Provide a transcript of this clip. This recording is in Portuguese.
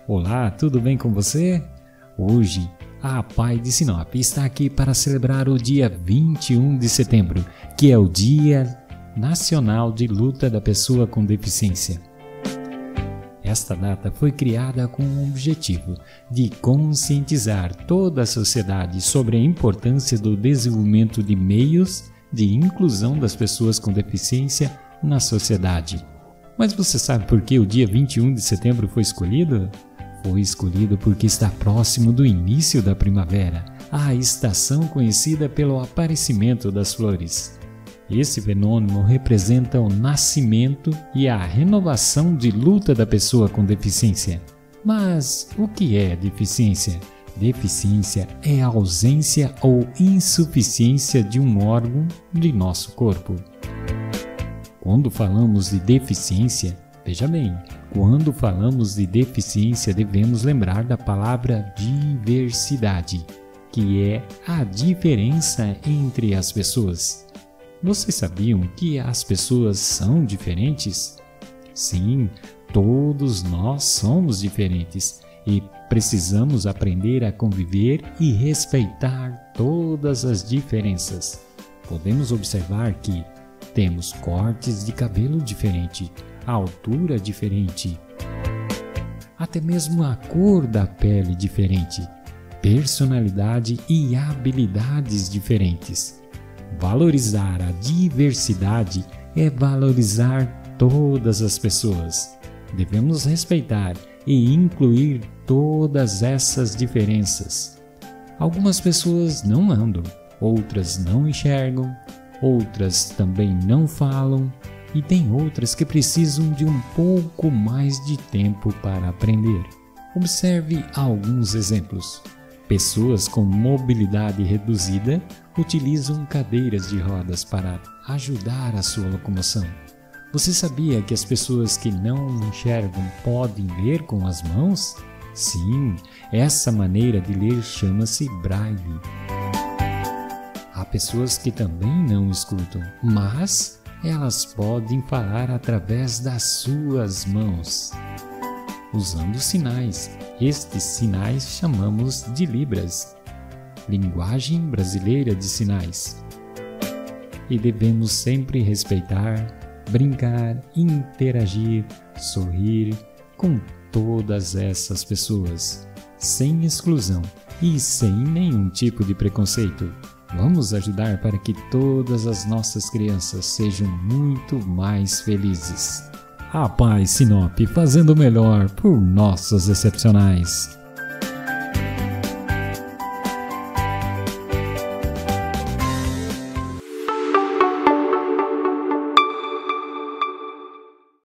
Olá, tudo bem com você? Hoje, a APAE de Sinop está aqui para celebrar o dia 21 de setembro, que é o Dia Nacional de Luta da Pessoa com Deficiência. Esta data foi criada com o objetivo de conscientizar toda a sociedade sobre a importância do desenvolvimento de meios de inclusão das pessoas com deficiência na sociedade. Mas você sabe por que o dia 21 de setembro foi escolhido? Foi escolhido porque está próximo do início da primavera, a estação conhecida pelo aparecimento das flores. Esse fenômeno representa o nascimento e a renovação de luta da pessoa com deficiência. Mas o que é deficiência? Deficiência é a ausência ou insuficiência de um órgão de nosso corpo. Quando falamos de deficiência, veja bem, quando falamos de deficiência devemos lembrar da palavra diversidade, que é a diferença entre as pessoas. Vocês sabiam que as pessoas são diferentes? Sim, todos nós somos diferentes e precisamos aprender a conviver e respeitar todas as diferenças. Podemos observar que temos cortes de cabelo diferente, altura diferente, até mesmo a cor da pele diferente, personalidade e habilidades diferentes. Valorizar a diversidade é valorizar todas as pessoas. Devemos respeitar e incluir todas essas diferenças. Algumas pessoas não andam, outras não enxergam, outras também não falam e tem outras que precisam de um pouco mais de tempo para aprender. Observe alguns exemplos. Pessoas com mobilidade reduzida utilizam cadeiras de rodas para ajudar a sua locomoção. Você sabia que as pessoas que não enxergam podem ler com as mãos? Sim, essa maneira de ler chama-se braille. Há pessoas que também não escutam, mas elas podem falar através das suas mãos, usando sinais. Estes sinais chamamos de Libras, linguagem brasileira de sinais. E devemos sempre respeitar, brincar, interagir, sorrir com todas essas pessoas, sem exclusão e sem nenhum tipo de preconceito. Vamos ajudar para que todas as nossas crianças sejam muito mais felizes. APAE Sinop, fazendo o melhor por nossos excepcionais.